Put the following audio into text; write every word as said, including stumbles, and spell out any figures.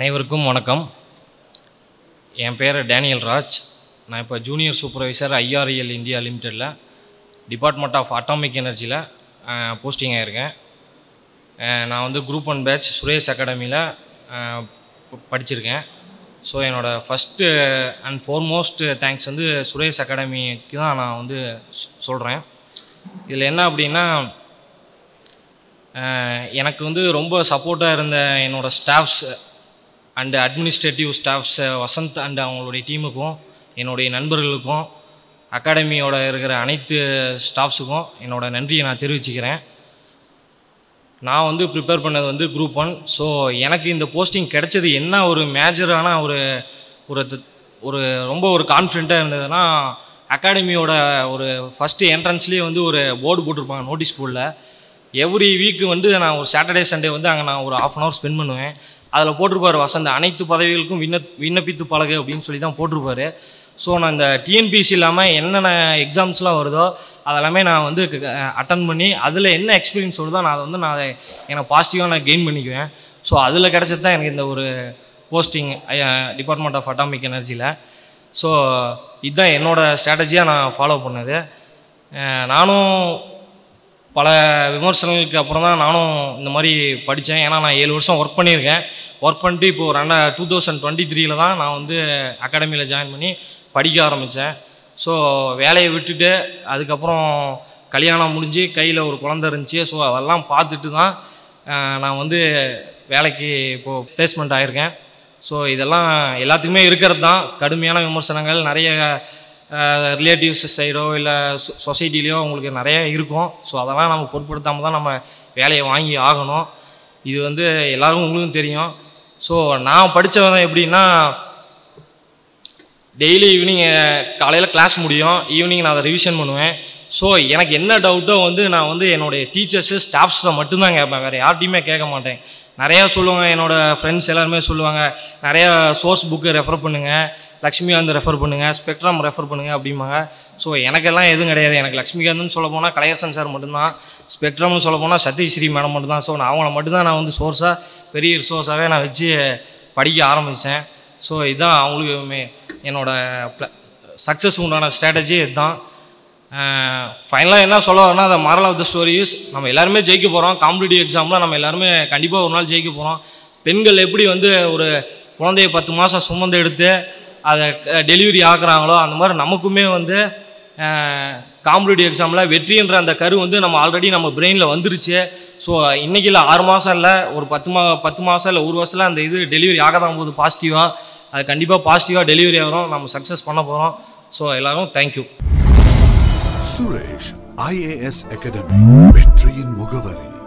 அனைவருக்கும் வணக்கம். என் பேர் டேனியல் ராஜ். நான் இப்போ junior supervisor I I A India லிமிட்டெடில் டிபார்ட்மெண்ட் ஆஃப் அட்டாமிக் எனர்ஜியில் போஸ்டிங் ஆகியிருக்கேன். நான் வந்து குரூப் ஒன் பேட்ச் சுரேஷ் அகாடமியில் படிச்சிருக்கேன். ஸோ என்னோடய ஃபஸ்ட்டு அண்ட் ஃபோர்மோஸ்ட் தேங்க்ஸ் வந்து சுரேஷ் அகாடமிக்கு தான் நான் வந்து சொல்கிறேன். இதில் என்ன அப்படின்னா, எனக்கு வந்து ரொம்ப சப்போர்ட்டாக இருந்த என்னோடய staffs and administrative staffs Vasanth and அவங்களுடைய டீமுக்கும், என்னுடைய நண்பர்களுக்கும், அகாடமியோட இருக்கிற அனைத்து ஸ்டாஃப்ஸுக்கும் என்னோடய நன்றியை நான் தெரிவிச்சுக்கிறேன். நான் வந்து ப்ரிப்பேர் பண்ணது வந்து குரூப் ஒன். ஸோ எனக்கு இந்த போஸ்டிங் கிடைச்சது என்ன ஒரு மேஜரான ஒரு ஒரு ஒரு ரொம்ப ஒரு கான்ஃபிடென்ட்டாக இருந்ததுன்னா, அகாடமியோட ஒரு ஃபஸ்ட்டு என்ட்ரன்ஸ்லேயே வந்து ஒரு போர்டு போட்டிருப்பாங்க நோட்டீஸ் போர்டில். எவ்ரி வீக்கு வந்து நான் ஒரு சாட்டர்டே சண்டே வந்து அங்கே நான் ஒரு ஆஃப் அன் ஹவர் ஸ்பெண்ட் பண்ணுவேன். அதில் போட்டிருப்பார் வசந்த் அனைத்து பதவிகளுக்கும் விண்ண விண்ணப்பித்து பழகு அப்படின்னு சொல்லி தான் போட்டிருப்பார். ஸோ நான் இந்த T N P S C இல்லாமல் என்னென்ன எக்ஸாம்ஸ்லாம் வருதோ அதெல்லாமே நான் வந்து அட்டன் பண்ணி அதில் என்ன எக்ஸ்பீரியன்ஸ் வருதோ நான் அதை வந்து நான் அதை எனக்கு பாசிட்டிவாக நான் கெயின் பண்ணிக்குவேன். ஸோ அதில் கிடச்சது தான் எனக்கு இந்த ஒரு போஸ்டிங் டிபார்ட்மெண்ட் ஆஃப் அட்டாமிக் எனர்ஜியில். ஸோ இதுதான் என்னோடய ஸ்ட்ராட்டஜியாக நான் ஃபாலோ பண்ணது. நானும் பல விமர்சனங்களுக்கு அப்புறம் தான் நானும் இந்த மாதிரி படித்தேன். ஏன்னா நான் ஏழு வருஷம் ஒர்க் பண்ணியிருக்கேன். ஒர்க் பண்ணிட்டு இப்போது ரெண்டா டூ தௌசண்ட் டுவெண்ட்டி த்ரீல தான் நான் வந்து அகாடமியில் ஜாயின் பண்ணி படிக்க ஆரம்பித்தேன். ஸோ வேலையை விட்டுட்டு அதுக்கப்புறம் கல்யாணம் முடிஞ்சு கையில் ஒரு குழந்தை இருந்துச்சு. ஸோ அதெல்லாம் பார்த்துட்டு தான் நான் வந்து வேலைக்கு இப்போது ப்ளேஸ்மெண்ட் ஆகியிருக்கேன். ஸோ இதெல்லாம் எல்லாத்துக்குமே இருக்கிறது தான். கடுமையான விமர்சனங்கள் நிறைய ரிலேட்டிவ்ஸ் சைடோ இல்லை சொசைட்டிலேயோ உங்களுக்கு நிறைய இருக்கும். ஸோ அதெல்லாம் நம்ம பொருட்படுத்தாமல் தான் நம்ம வேலையை வாங்கி ஆகணும். இது வந்து எல்லோரும் உங்களுக்கும் தெரியும். ஸோ நான் படித்தவன் எப்படின்னா, டெய்லி ஈவினிங் காலையில் கிளாஸ் முடியும், ஈவினிங் நான் அதை ரிவிஷன் பண்ணுவேன். ஸோ எனக்கு என்ன டவுட்டோ வந்து நான் வந்து என்னுடைய டீச்சர்ஸு ஸ்டாஃப்ஸை மட்டும்தான் கேட்பேன், வேறு யார்ட்டையுமே கேட்க மாட்டேன். நிறையா சொல்லுவாங்க, என்னோடய ஃப்ரெண்ட்ஸ் எல்லாருமே சொல்லுவாங்க, நிறையா சோர்ஸ் புக்கு ரெஃபர் பண்ணுங்கள், லக்ஷ்மிகாந்த் ரெஃபர் பண்ணுங்கள், ஸ்பெக்ட்ரம் ரெஃபர் பண்ணுங்கள் அப்படிம்பாங்க. ஸோ எனக்கெல்லாம் எதுவும் கிடையாது. எனக்கு லக்ஷ்மிகாந்த்னு சொல்ல போனால் கலையரசன் சார் மட்டும்தான், ஸ்பெக்ட்ரம்னு சொல்ல போனால் சத்யஸ்ரீ மேடம் மட்டும்தான். ஸோ நான் அவங்கள மட்டும்தான் நான் வந்து சோர்ஸாக பெரிய ரிசோர்ஸாகவே நான் வச்சு படிக்க ஆரம்பித்தேன். ஸோ இதுதான் அவங்களுக்கு மே என்னோடய சக்ஸஸ் உண்டான ஸ்ட்ராட்டஜி இதுதான். ஃபைனலாக என்ன சொல்ல வரேன்னா, அந்த மாரல் ஆஃப் த ஸ்டோரிஸ், நம்ம எல்லாருமே ஜெயிக்க போகிறோம். காம்படிட்டிவ் எக்ஸாமில் நம்ம எல்லாருமே கண்டிப்பாக ஒரு நாள் ஜெயிக்க போகிறோம். பெண்கள் எப்படி வந்து ஒரு குழந்தைய பத்து மாதம் சுமந்து எடுத்து அதை டெலிவரி ஆக்குறாங்களோ, அந்த மாதிரி நமக்குமே வந்து காம்படிட்டிவ் எக்ஸாமில் வெற்றின்ற அந்த கரு வந்து நம்ம ஆல்ரெடி நம்ம பிரெயினில் வந்துருச்சு. ஸோ இன்றைக்கி இல்லை, ஆறு மாதம் இல்லை, ஒரு பத்து மா பத்து மாதம் இல்லை ஒரு வருஷத்தில் அந்த இது டெலிவரி ஆக தான் போகுது பாசிட்டிவாக. அது கண்டிப்பாக பாசிட்டிவாக டெலிவரி ஆகிறோம், நம்ம சக்ஸஸ் பண்ண போகிறோம். ஸோ எல்லோரும் thank you. Suresh I A S academy, வெற்றியின் முகவரி.